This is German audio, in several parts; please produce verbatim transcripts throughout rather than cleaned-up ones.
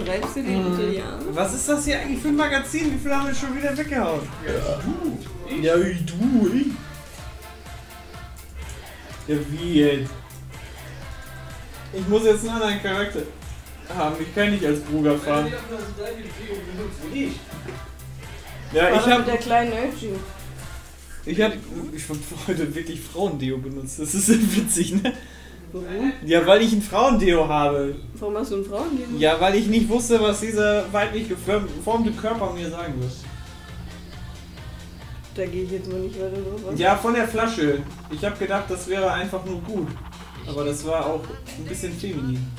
greifst du den unter die Arme? Was ist das hier eigentlich für ein Magazin? Wie viel haben wir schon wieder weggehauen? Ja, du. Ich? Ja, ich, du, ich. Ja, wie jetzt? Ich muss jetzt einen anderen Charakter haben. Ich kann nicht als Bruder fahren. Ja, ich hab... der kleinen Ötchi. Ich hab... Ich hab heute wirklich Frauendeo benutzt. Das ist witzig, ne? Warum? Ja, weil ich ein Frauendeo habe. Warum hast du ein Frauendeo? Ja, weil ich nicht wusste, was dieser weiblich geformte Körper mir sagen wird. Da gehe ich jetzt mal nicht weiter drauf an. Ja, von der Flasche. Ich habe gedacht, das wäre einfach nur gut. Aber das war auch ein bisschen feminin.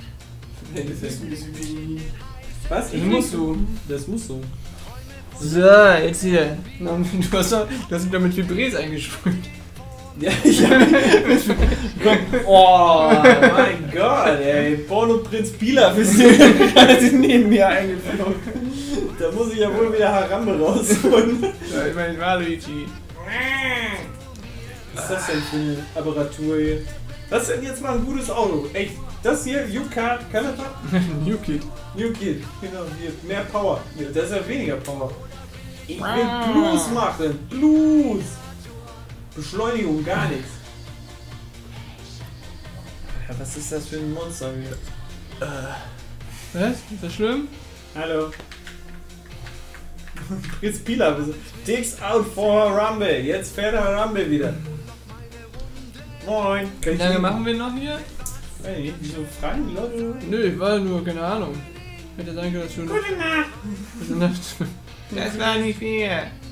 Was? Das musst du. Das musst du. So, jetzt hier. Du hast, doch, du hast mich doch mit Vibrés eingesprüht. Ja, ich hab oh mein Gott, ey. Porno-Prinz Pilaf ist gerade neben mir eingeflogen. Da muss ich ja wohl wieder Harambe rausholen. Ja, ich meine, Waluigi. Was ist das denn für eine Apparatur hier? Was ist denn jetzt mal ein gutes Auto? Echt, das hier, U-Car, kann das was? New Kid. New Kid, genau, hier, mehr Power. Hier, das ist ja weniger Power. Ich will Blues machen, Blues! Beschleunigung, gar nichts. Ja, was ist das für ein Monster hier? Was? Ist das schlimm? Hallo. Prinz Pilaf. Dicks out for Rumble. Jetzt fährt der Rumble wieder. Moin. Wie lange machen wir noch hier? Weiß nicht, wieso fragen die Leute? Nö, ich war nur, keine Ahnung. Hätte sein können, dass du... Gute Nacht. Gute Nacht. Das war nicht viel.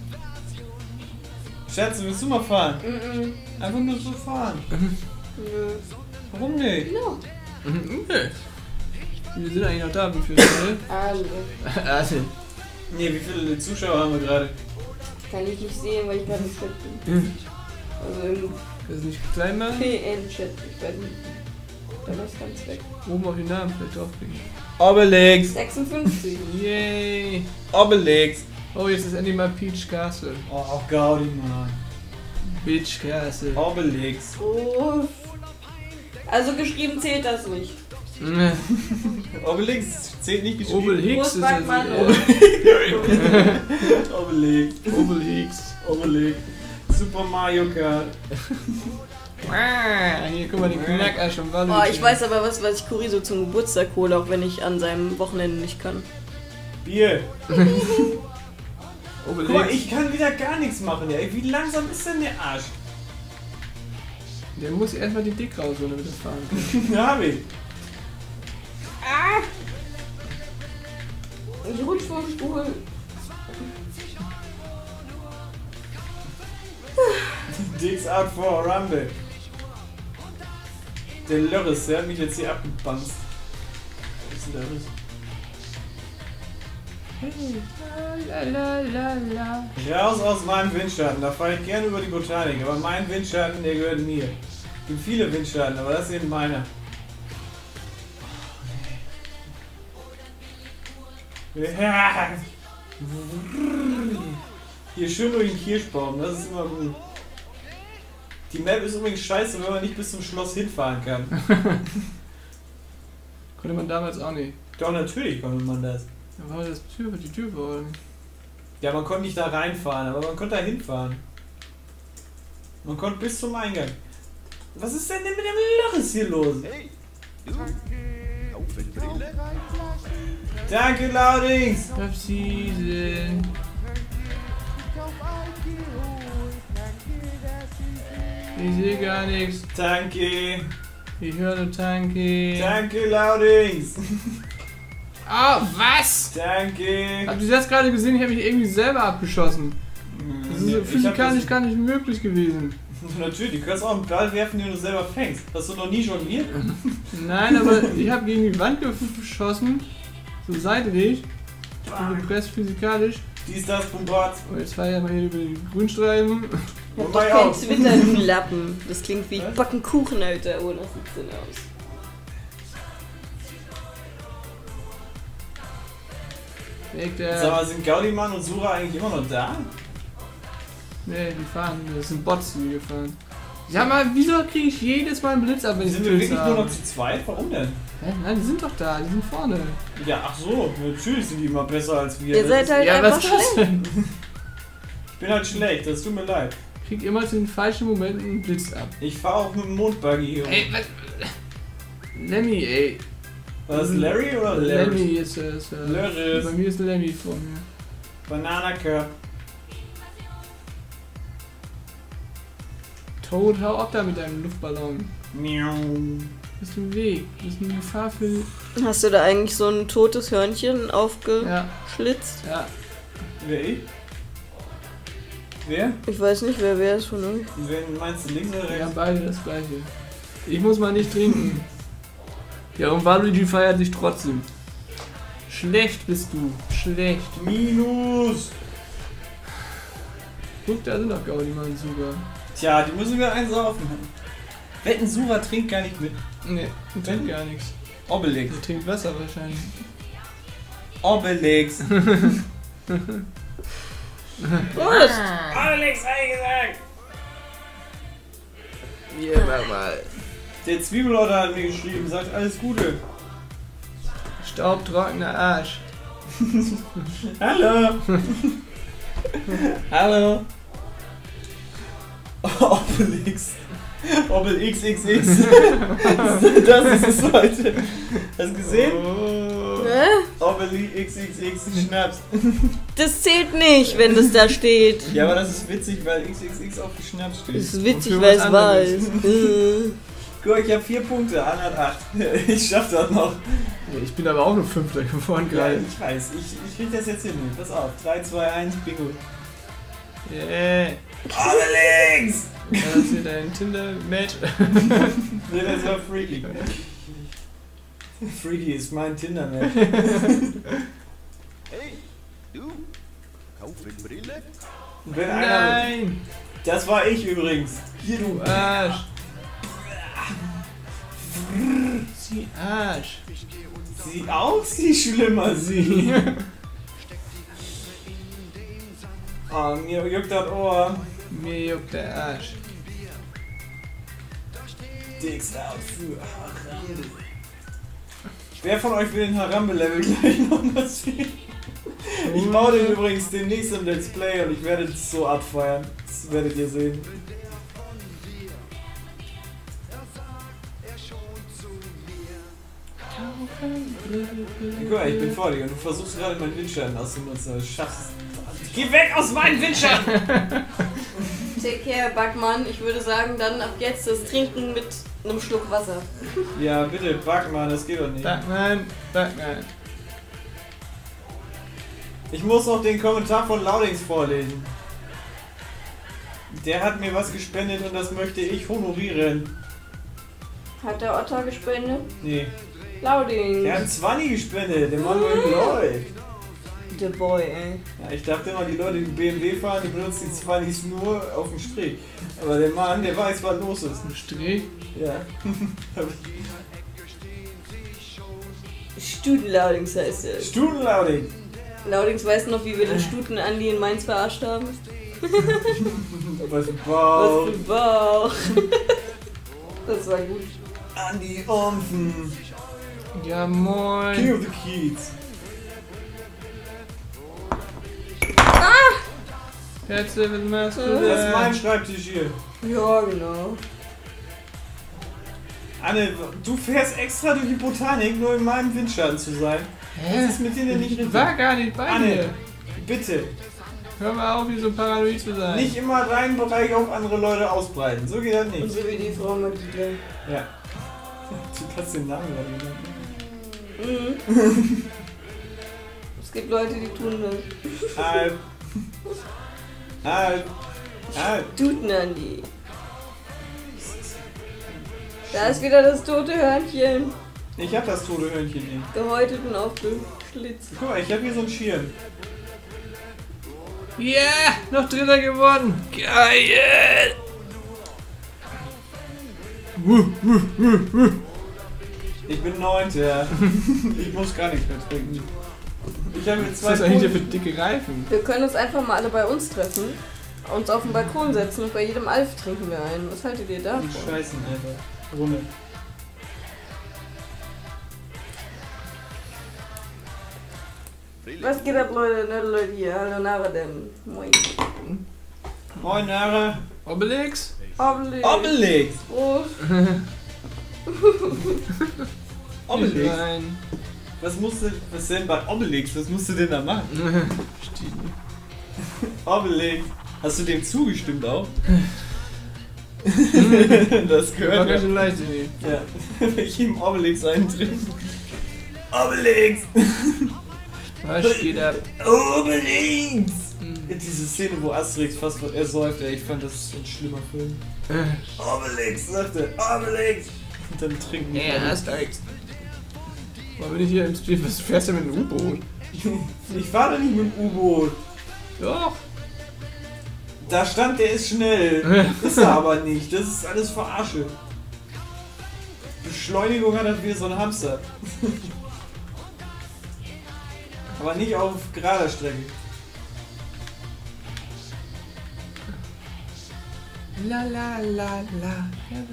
Schatz, willst du mal fahren? Mhm. Einfach nur so fahren. Nö. Warum nicht? No. Okay. Wir sind eigentlich noch da, wie viele sind Alle. Also. Nee, wie viele Zuschauer haben wir gerade? Kann ich nicht sehen, weil ich gerade im Chat bin. Also im Das ist nicht klein machen. P N-Chat. Ich weiß nicht. Da ist ganz weg. Oben auf den Namen vielleicht draufklicken. Obelix. sechsundfünfzig. Yay. Obelix. Oh, jetzt ist endlich mal Peach Castle. Oh, auch Gaudi, Mann. Peach Castle. Obelix. Oh. Also geschrieben zählt das nicht. Obelix zählt nicht geschrieben. Obelix ist das. Großbackmann, Obelix. Obelix. Obelix. Super Mario Kart. Ah, hier, guck mal, den Knacker schon war. Oh, ich weiß aber was, was ich Kuriso zum Geburtstag hole, auch wenn ich an seinem Wochenende nicht kann. Bier. Obelix. Guck mal, ich kann wieder gar nichts machen, ey. Wie langsam ist denn der Arsch? Der muss erstmal die Dick rausholen, damit das fahren kann. Ja, hab ich. Ah! Ich rutsch vom Stuhl. Dicks out for Rumble. Der Lörres, der hat mich jetzt hier abgebanzt. Was ist denn da los? Raus aus meinem Windschatten, da fahre ich gerne über die Botanik, aber mein Windschatten, der gehört mir. Es gibt viele Windschatten, aber das ist eben meiner. Ja. Hier schön durch den Kirschbaum, das ist immer gut. Die Map ist übrigens scheiße, wenn man nicht bis zum Schloss hinfahren kann. Konnte man damals auch nicht. Doch, natürlich konnte man das. Da war das Tür, die Tür verholen. Ja, man konnte nicht da reinfahren, aber man konnte da hinfahren. Man konnte bis zum Eingang. Was ist denn, denn mit dem Loch ist hier los? Hey, du. Kaufen Brille. Danke, Laudings! Season. Ich sehe gar nichts. Danke! Ich höre nur Tanki. Danke, Laudings! Oh, was? Danke! Habt ihr das gerade gesehen? Ich habe mich irgendwie selber abgeschossen. Das ist Nee, so ich physikalisch hab gar nicht möglich gewesen. das, natürlich, du kannst auch einen Ball werfen, den du selber fängst. Hast du noch nie jongliert? Nein, aber ich habe gegen die Wand geschossen. So seitlich. Ich bin gepresst physikalisch. Dies, das, Bombard. Und jetzt fahre ich mal hier über die Grünstreifen. Ich hab Wobei doch kein auch. Twitter, du Lappen. Das klingt wie ich Was? backen Kuchen, Alter. Oh, das sieht so aus. Weg Sag der. mal, sind Gaudimann und Sura eigentlich immer noch da? Nee, die fahren. Das sind Bots, die gefahren. Sag mal, wieso kriege ich jedes Mal einen Blitz ab, wenn ich Sind wir Pilze wirklich nur habe? noch zu zweit? Warum denn? Hä? Nein, die sind doch da, die sind vorne. Ja, ach so, natürlich sind die immer besser als wir. Ihr Das seid ist- halt Ja, einfach was ist das schlecht. denn? Ich bin halt schlecht, das tut mir leid. Kriegt immer zu den falschen Momenten einen Blitz ab. Ich fahre auch mit dem Mondbuggy hier. Ey, was? Lemmy, ey. War das Larry oder Larry? Lemmy ist es. Äh, Larry. bei mir ist Lemmy vor mir. Banana Cup. Toad, hau ab da mit deinem Luftballon. Miau. Das ist ein Weg. Das ist eine Gefahr für. Hast du da eigentlich so ein totes Hörnchen aufgeschlitzt? Ja, ja. Wer ich? Wer? Ich weiß nicht, wer wer ist von euch. Wen meinst du, links oder Wir haben rechts? beide das gleiche. Ich muss mal nicht trinken. Ja, und Waluigi feiert sich trotzdem. Schlecht bist du. Schlecht. Minus! Guck, da sind doch Gaudi-Mann sogar. Tja, die müssen wir einsaufen. Wetten, Sura trinkt gar nicht mit. Nee, der trinkt gar nichts. Obelix. Der trinkt Wasser wahrscheinlich. Obelix. Prost! Obelix, hab ich gesagt! Ja, mach mal. Der Zwiebelorder hat mir geschrieben, sagt alles Gute. Staubtrockener Arsch. Hallo! Hallo! Obelix. Obel X X X. Das ist es heute. Hast du gesehen? Oh. Hä? Obel X X X Schnaps. Das zählt nicht, wenn das da steht. Ja, aber das ist witzig, weil X X X auf Schnaps steht. Das ist witzig, Und für weil was es wahr ist. anderes. Äh. Guck, ich habe vier Punkte, Anna hat acht. Ich schaff das noch. Ja, ich bin aber auch nur Fünfter geworden Ja, gerade. ich weiß. Ich, ich krieg das jetzt hin. Pass auf. drei, zwei, eins, Bingo. Yeah. Obelix! Ja, das ist hier dein Tinder-Match. Nee, das war Freaky. Freaky ist mein Tinder-Match. Hey, du, kaufen Brille? Und wenn einer. Nein! Das war ich übrigens. Hier, Du du. Arsch! Sie Arsch! Sie auch, sie schlimmer, sie. Oh, mir juckt das Ohr. Mir juckt der Arsch. Dicks out für Harambe. Wer von euch will den Harambe-Level gleich noch mal sehen? Ich baue den übrigens demnächst im Let's Play und ich werde es so abfeiern. Das werdet ihr sehen. Guck mal, ich bin vor dir und du versuchst gerade meinen Windschatten auszunutzen. aber Du schaffst es. Geh weg aus meinem Windschatten! Take care, Backmann. Ich würde sagen, dann ab jetzt das Trinken mit einem Schluck Wasser. Ja, bitte, back mal, das geht doch nicht. Backman, Backman. Ich muss noch den Kommentar von Laudings vorlesen. Der hat mir was gespendet und das möchte ich honorieren. Hat der Otter gespendet? Nee, Lauding. der hat zwanzig gespendet, der Mann wohin läuft. Der Boy, ey. Ja, ich dachte immer, die Leute, die B M W fahren, die benutzen die zwanzig nur auf dem Strick. Aber der Mann, der weiß, was los ist. Ein Strich. Ja. Stuten-Laudings heißt er. Studenlauding. Laudings weiß noch, wie wir den Stuten Andi in Mainz verarscht haben. Was für Was Bauch. für Bauch. Das war gut. Andi Omfen. Ja, King moin. of the Kids. Katze, was machst du Das ist mein da? Schreibtisch hier. Ja, genau. Anne, du fährst extra durch die Botanik, nur in meinem Windschatten zu sein. Was ist mit dir denn nicht Ich richtig? war gar nicht bei Anne, dir. bitte. Hör mal auf, hier so paranoid zu sein. Nicht immer deinen Bereich auf andere Leute ausbreiten. So geht das Und nicht. so wie die Frau Magida. Ja. Du kannst den Namen gerade nennen. Mhm. Es gibt Leute, die tun das. Alp. Alp. Alp. Tuten Andi. Da ist wieder das tote Hörnchen. Ich hab das tote Hörnchen nicht. Gehäutet und aufgeschlitzt. Guck mal, ich hab hier so einen Schirm. Ja, yeah, noch Dritter geworden. Geil. Ich bin Neunter. Ich muss gar nichts mehr trinken. Ich habe jetzt Was ist zwei das eigentlich Punkte. für dicke Reifen? Wir können uns einfach mal alle bei uns treffen, uns auf den Balkon setzen und bei jedem Alf trinken wir einen. Was haltet ihr Die davon? Scheißen, Alter. Runde. Brille. Was geht ab, Leute? Ne, Leute hier. Hallo, Nara denn. Moin. Moin, Nara. Obelix? Obelix. Obelix. Prost. Obelix. Nein. Was musst du, was denn bei Obelix? Was musst du denn da machen? Obelix. Hast du dem zugestimmt auch? Das War gehört ganz ja. schön leicht, nee. Ja. Wenn ich ihm Obelix eintrete. Obelix! Was geht ab? Obelix! Hm. Diese Szene, wo Asterix fast ersäuft, ey, ich fand das ein schlimmer Film. Obelix, sagte Obelix! Und dann trinken die. Ja, Asterix. Warum bin ich hier im Spiel? Was fährst du mit einem U-Boot? Ich war doch nicht mit dem U-Boot. Doch. Da stand, der ist schnell. Ist er aber nicht. Das ist alles Verarsche. Beschleunigung hat er wie so ein Hamster. Aber nicht auf gerader Strecke. La la la la.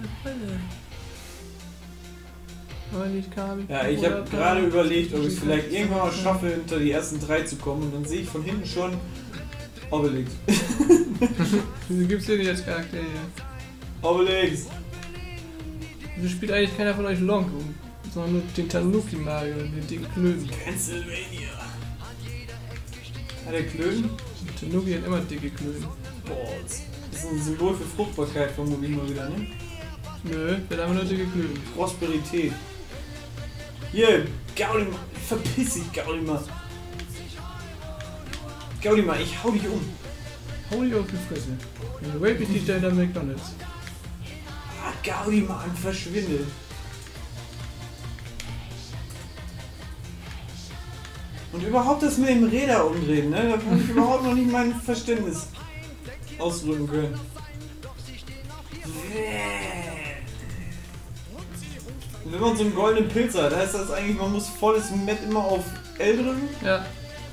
Ja, ich habe gerade überlegt, ob ich es vielleicht irgendwann mal schaffe, hinter die ersten drei zu kommen. Und dann sehe ich von hinten schon Obelix. Wieso gibt's den nicht als Charakter hier? Obelix! Wieso spielt eigentlich keiner von euch Long um? Sondern nur den Tanuki Mario und den dicken Klöten. Pennsylvania! Hat der Klöten? Tanuki hat immer dicke Klöten. Boah, das ist ein Symbol für Fruchtbarkeit, vermute ich mal wieder, ne? Nö, der hat einfach nur dicke Klöten. Prosperität. Hier, Gaudima, verpiss dich, Gaudima. Gaudima, ich hau dich um. Hau dich auf die Fresse. Dann rape ich dich da in der McDonalds. Ah, Gaudima, verschwinde. Und überhaupt das mit dem Räder umdrehen, ne? Da habe ich überhaupt noch nicht mein Verständnis ausdrücken können. Wenn man so einen goldenen Pilz hat, heißt das eigentlich, man muss volles Met immer auf L drücken? Ja,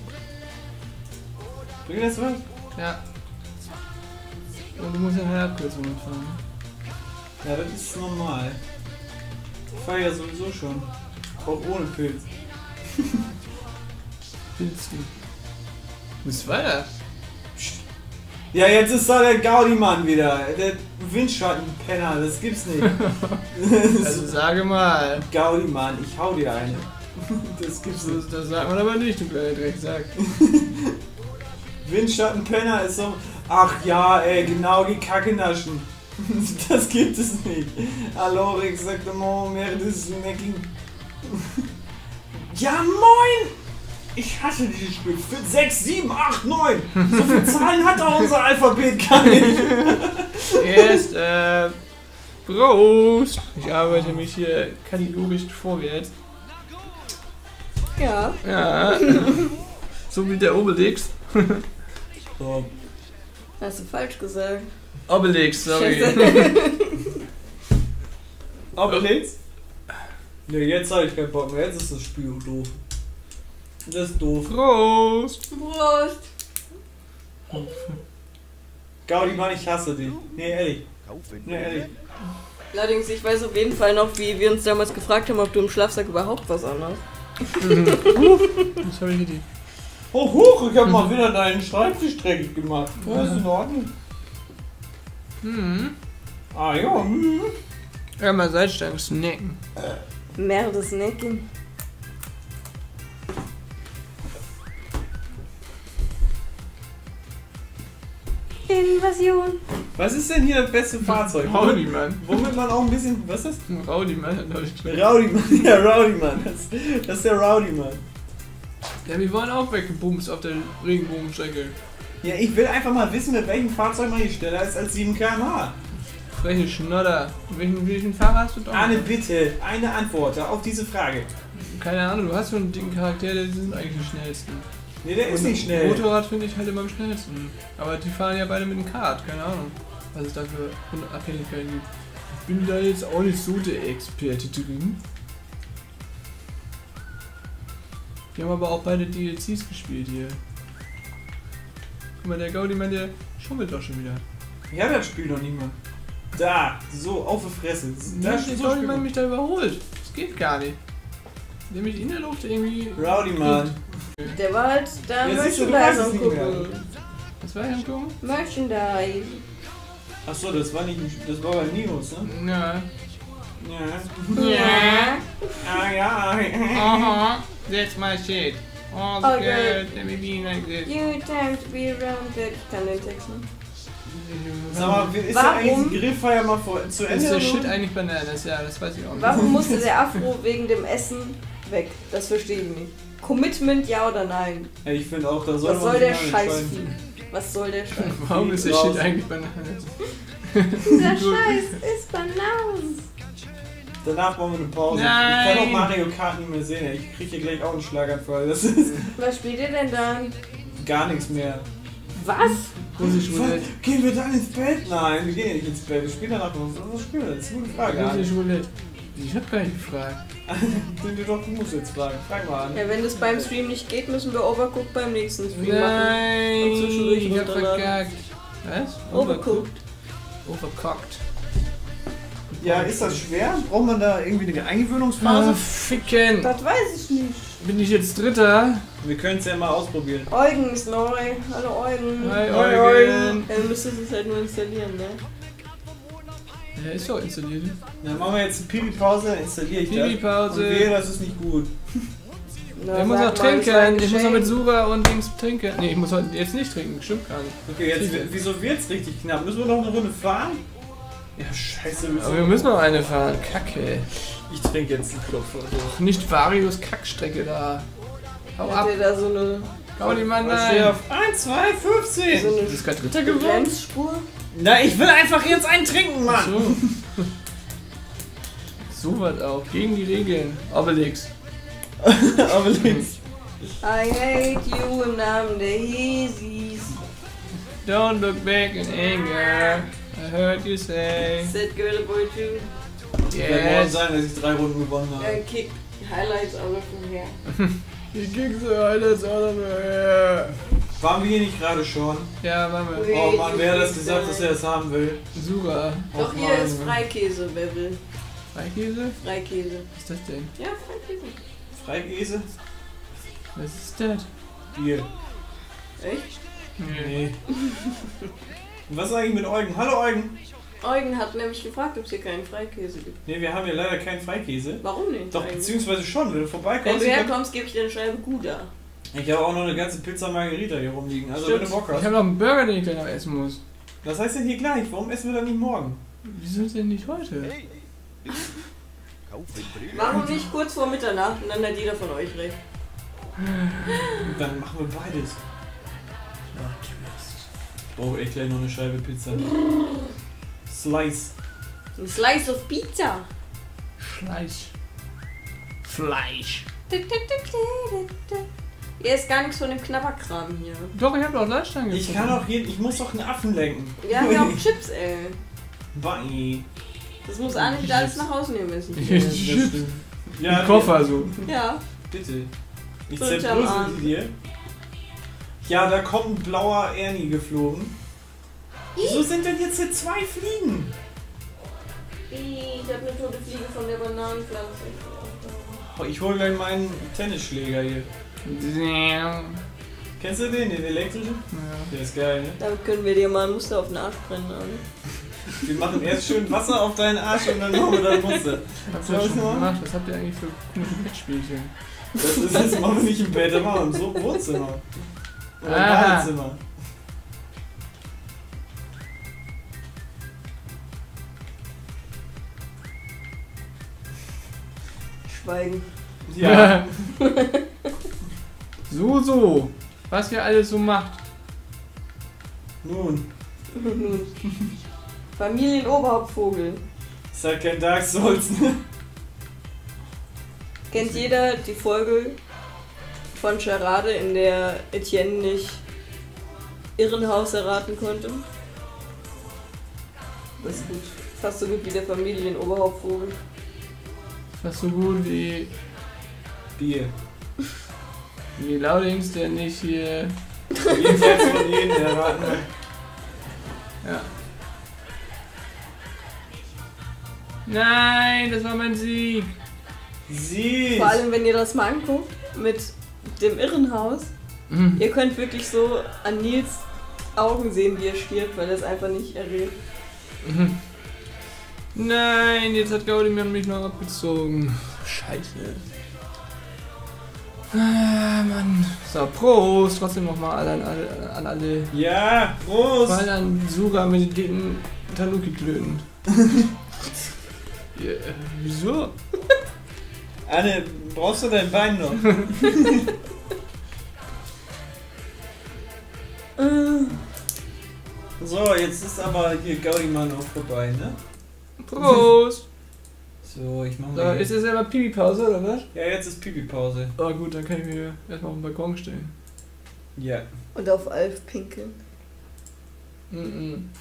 Bringt das was? ja. Und du musst ja eine Abkürzung mitfahren. Ja, das ist normal. Ich fahre ja sowieso schon. Auch ohne Pilz. Pilzen. Du bist weiter. Ja, jetzt ist da der Gaudi-Mann wieder. Der Windschattenpenner, das gibt's nicht. Also sage mal. Gaudi-Mann, ich hau dir eine. Das gibt's nicht. Das, das sagt man aber nicht, du kleiner Drecksack. Windschattenpenner ist so. Ach ja, ey, genau die Kacke naschen. Das gibt es nicht. Alors, exactement, merde des Necking. Ja, moin! Ich hasse dieses Spiel. sechs, sieben, acht, neun. So viele Zahlen hat auch unser Alphabet gar nicht. Erst, äh. Prost! Ich arbeite mich hier kategorisch vorwärts. Ja. Ja. So wie der Obelix. So. Hast du falsch gesagt. Obelix, sorry. Obelix? Ne, jetzt habe ich keinen Bock mehr. Jetzt ist das Spiel doof. Das ist doof. Prost! Prost. Gaudi, Mann, ich hasse dich. Nee, ehrlich. Kaufen Nee, ehrlich. Allerdings, ich weiß auf jeden Fall noch, wie wir uns damals gefragt haben, ob du im Schlafsack überhaupt was anhast. Das habe ich nicht. Oh, hoch, ich habe mal wieder deinen Schreibtisch dreckig gemacht. Ja, ist in Ordnung. Mhm. Ah, ja, hm. Ja, mal Salzstangen snacken. Merde snacken. Invasion. Was ist denn hier das beste Fahrzeug? Rowdy Mann. Womit man auch ein bisschen. Was ist Ein Rowdy Mann hat glaube ich das? gesagt. Rowdy Mann. Ja, Rowdy Mann. Das, das ist der Rowdy Mann. Ja, wir waren auch weggebumst auf der Regenbogenstrecke. Ja, ich will einfach mal wissen, mit welchem Fahrzeug man hier schneller ist als sieben Kilometer pro Stunde. Freche Schnodder. Welchen, welchen Fahrer hast du doch? Anne, bitte, eine Antwort auf diese Frage. Keine Ahnung, du hast so einen dicken Charakter, die sind eigentlich die schnellsten. Nee, der ist Und nicht schnell. Motorrad finde ich halt immer am schnellsten. Aber die fahren ja beide mit dem Kart, keine Ahnung, was es da für Abhängigkeiten gibt. Ich bin da jetzt auch nicht so der Experte drin. Wir haben aber auch beide D L Cs gespielt hier. Guck mal, der Gaudi-Mann, der schummelt doch schon wieder. Ich habe das Spiel noch nicht mal. Da, so, auf die Fresse. Da Da hat der so Gaudi-Mann Spiel. mich da überholt. Das geht gar nicht. Nämlich in der Luft irgendwie... Rowdy Mann. Der war halt da Ja, siehst du, du weißt Merchandise es nicht mehr. angucken. Was war denn gucken? Merchandise. Achso, das war nicht, das war bei Ninos, ne? Ja. Ja. Ja. Ah ja. Aha, that's my shit. All the Okay. girls, let me be like this. You time to be around that. Ich kann den Text nicht. Sag mal, ist Warum? ja eigentlich die Grillfeier mal vor, zu Ist Ende? der oder? Shit eigentlich Bananas? Ja, das weiß ich auch nicht. Warum musste der Afro wegen dem Essen weg? Das verstehe ich nicht. Commitment, ja oder nein? Ja, ich finde auch, da soll Was man soll sich der mal Scheiß entscheiden. Was soll der Scheiß? Warum ist der Raus. Shit eigentlich Bananas? Dieser Scheiß ist Bananas. Danach machen wir eine Pause. Nein. Ich kann auch Mario Kart nicht mehr sehen. ey. Ich kriege hier gleich auch einen Schlaganfall. Das ist Was spielt ihr denn dann? gar nichts mehr. Was? Russisch Was? Roulette. Gehen wir dann ins Bett? Nein, wir gehen ja nicht ins Bett. Wir spielen danach noch. Was spielen wir? Das ist eine gute Frage. Russisch Roulette. Ich hab gar nicht gefragt. Du, doch, du musst jetzt fragen. Frag mal an. Ja, wenn das beim Stream nicht geht, müssen wir Overcooked beim nächsten Stream machen. Nein, Und zwischendurch ich hab runterladen. verkackt. Was? Overcooked. Overcooked. Ja, ist das schwer? Braucht man da irgendwie eine Ah, Eingewöhnungsphase? ficken. Das weiß ich nicht. Bin ich jetzt Dritter? Wir können es ja mal ausprobieren. Eugen ist neu. Hallo Eugen. Hi, Hi, Eugen. Ja, du müsstest es halt nur installieren, ne? Ja, ist doch installiert. Dann machen wir jetzt eine Pipi-Pause, dann installiere ich das. Pipi-Pause. Und wehe, das ist nicht gut. Na, Ich muss sag noch mal, das war ein trinken. Ich muss noch mit Geschenk. Sura und Dings trinken. Nee, ich muss heute jetzt nicht trinken. Stimmt gar nicht. Okay, jetzt, wieso wird's richtig knapp? Müssen wir noch eine Runde fahren? Ja, scheiße. Aber wir müssen noch eine fahren. Kacke. Ich trinke jetzt einen Klopf oder so. Nicht Varios Kackstrecke da. Hau Hat ab. der da so eine, Hau die Mann Was steht rein. auf eins, zwei, fünfzehn? so Du eine bist gerade Dritter geworden. Bremsspur? Na, ich will einfach jetzt einen trinken, Mann! So. So was auch. Gegen die Regeln. Obelix. Aber links. I hate you im Namen der Yeezys. Don't look back in anger. I heard you say. Said girl boy too. Ich werde morgen Yes. sagen, dass ich drei Runden gewonnen habe. Äh, kick Highlights out of from here. Die Kicks alles out of her. Waren wir hier nicht gerade schon? Ja, machen wir. Oh Mann, wer hat das gesagt, dass er das haben will? Sura. Doch, Och, hier Mann. ist Freikäse, wer will. Freikäse? Freikäse. Was ist das denn? Ja, Freikäse. Freikäse? Was ist das? Bier. Echt? Nee. Und was ist eigentlich mit Eugen? Hallo Eugen! Eugen hat nämlich gefragt, ob es hier keinen Freikäse gibt. Nee, wir haben hier leider keinen Freikäse. Warum nicht? Doch, eigentlich? beziehungsweise schon, wenn du Wenn vorbeikommst. du ich hab- herkommst, gebe ich dir eine Scheibe Gouda. Ich habe auch noch eine ganze Pizza Margherita hier rumliegen. Also Stimmt. wenn du Bock Ich hast. habe noch einen Burger, den ich gleich noch essen muss. Was heißt denn hier gleich? Warum essen wir dann nicht morgen? Wieso denn nicht heute? Hey, kaufen Brille. Warum nicht kurz vor Mitternacht und dann hat jeder von euch recht. Und dann machen wir beides. Ich brauche echt gleich noch eine Scheibe Pizza. Slice. Ein Slice of Pizza. Fleisch. Fleisch. Hier ist gar nichts von dem Knabberkram hier. Doch, ich habe doch Fleischstangen Ich kann auch hier, ich muss doch einen Affen lenken. Wir haben ja auch Chips, ey. Bye. Das muss Arne nicht alles nach Hause nehmen müssen. Das stimmt. Ja, Im Koffer so. Ja. Bitte. Ich Bitte am zerbrösel Arm. die dir. Ja, da kommt ein blauer Ernie geflogen. Wieso sind denn jetzt hier zwei Fliegen? Ich hab eine tote Fliege von der Bananenpflanze. Oh, ich hole gleich meinen Tennisschläger hier. Ja. Kennst du den, den elektrischen? Der ist geil, ne? Damit können wir dir mal ein Muster auf den Arsch brennen, Arne. Wir machen erst schön Wasser auf deinen Arsch und dann machen wir das Muster. Habt Soll ihr ich schon mal? gemacht? Was habt ihr eigentlich für komische Bettspielchen? Das ist jetzt machen wir nicht im Bett, das machen wir im Wohnzimmer. Oder im Aha. Badezimmer. Schweigen. Ja. So, so. Was ihr alles so macht. Nun, Nun. Familienoberhauptvogel. ist halt kein Dark Souls, ne? Kennt jeder die Folge von Charade, in der Etienne nicht Irrenhaus erraten konnte? Das ist gut. Fast so gut wie der Familienoberhauptvogel. Fast so gut wie, Bier. wie Laudings, der nicht hier. Jedenfalls von jedem erraten. Ja. Nein, das war mein Sieg. Sieg! Vor allem, wenn ihr das mal anguckt, mit dem Irrenhaus. Mhm. Ihr könnt wirklich so an Nils Augen sehen, wie er stirbt, weil er es einfach nicht errät. Mhm. Nein, jetzt hat Gaudiman mich noch abgezogen. Scheiße. Ah, Mann. So, Prost. Trotzdem nochmal an alle, an alle. Ja, Prost! Vor allem an Suga mit den dicken Tanuki-Klöten. Ja, wieso? Anne, brauchst du dein Bein noch? So, jetzt ist aber hier Gaudiman auch vorbei, ne? Prost! So, ich mach So, mal. ist jetzt immer Pipi-Pause, oder was? Ja, jetzt ist Pipi-Pause. Oh gut, dann kann ich mir erstmal auf den Balkon stellen. Ja. Und auf Alf pinkeln. Mhm.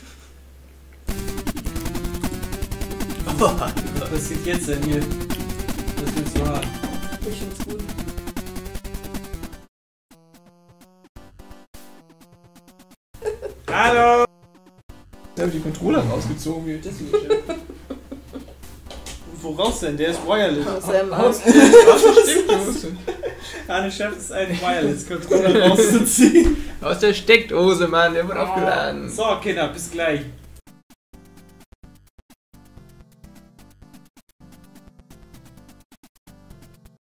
Was passiert jetzt denn hier? Das wird so hart. Ich find's gut. Hallo! Ich habe die Controller rausgezogen, wie das ist. Woraus denn? Der ist wireless. Aus seinem Aus Aus. Steckdose. Anne schafft es, einen Wireless-Controller rauszuziehen. Aus der Steckdose, Mann, der wird aufgeladen. So, Kinder, bis gleich.